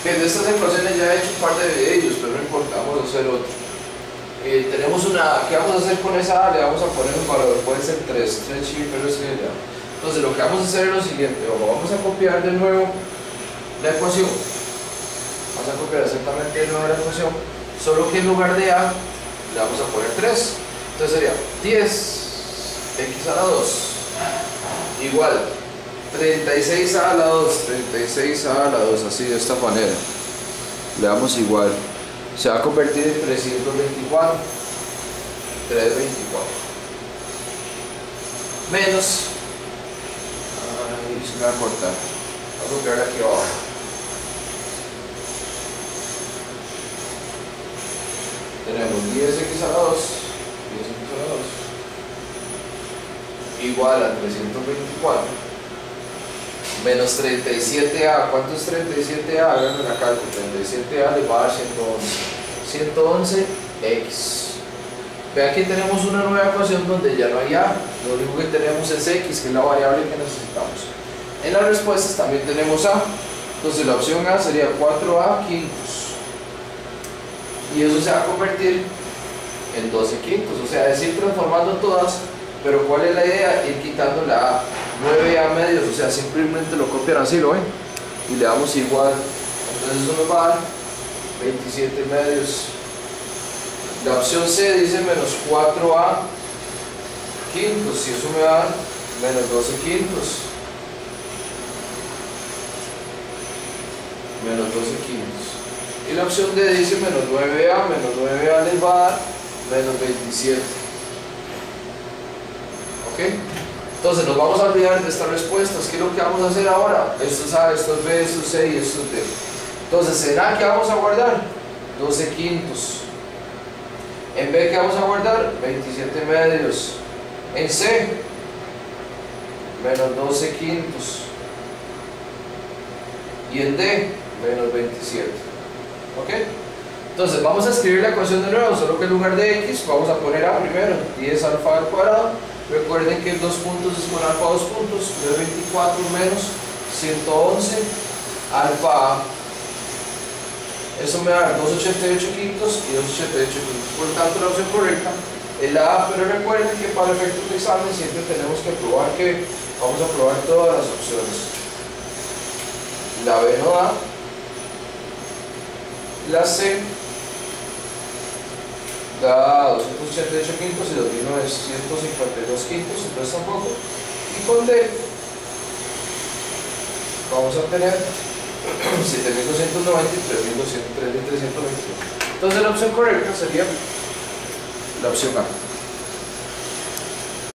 Bien, de estas ecuaciones ya he hecho un par de videos, pero no importa, vamos a hacer otro. Tenemos una, ¿qué vamos a hacer con esa A? Le vamos a poner un valor, puede ser 3 chíferos que ya. Entonces lo que vamos a hacer es lo siguiente, vamos a copiar de nuevo la ecuación. Vamos a copiar exactamente de nuevo la ecuación, solo que en lugar de A le vamos a poner 3. Entonces sería 10x a la 2 igual 36a a la 2, 36a a la 2, así de esta manera. Le damos igual. Se va a convertir en 324. 324. Menos. Ay, se me va a cortar. Vamos a copiar aquí abajo. Tenemos 10x a la 2. 10x a la 2. Igual a 324. Menos 37a, ¿cuánto es 37a? Háganme la cálculo, 37a le va a dar 111, 111x. Vean que tenemos una nueva ecuación donde ya no hay a, lo único que tenemos es x, que es la variable que necesitamos. En las respuestas también tenemos a, entonces la opción A sería 4a quintos. Y eso se va a convertir en 12 quintos, o sea, es ir transformando todas, pero ¿cuál es la idea? Ir quitando la a. 9a medios, o sea, simplemente lo copian así, ¿lo ven? Y le damos igual, entonces eso nos va a dar 27 medios. La opción C dice menos 4a quintos, y eso me va a dar menos 12 quintos. Menos 12 quintos. Y la opción D dice menos 9a les va a dar menos 27. ¿Ok? Entonces nos vamos a olvidar de estas respuestas. ¿Qué es lo que vamos a hacer ahora? Esto es A, esto es B, esto es C y esto es D. Entonces, ¿será que vamos a guardar? 12 quintos. En B, ¿qué vamos a guardar? 27 medios. En C, menos 12 quintos. Y en D, menos 27. ¿Ok? Entonces vamos a escribir la ecuación de nuevo, solo que en lugar de x vamos a poner a primero, 10 alfa al cuadrado. Recuerden que 2 puntos es con alfa 2 puntos, 324 menos 111 alfa a. Eso me da 288 quintos y 288 quintos. Por tanto, la opción correcta es la A, pero recuerden que para efectos de examen siempre tenemos que probar que vamos a probar todas las opciones. La B no da, la C da 288 quintos y 2952 quintos, entonces tampoco. Y con D vamos a tener 7290 y 3221. Entonces la opción correcta sería la opción A.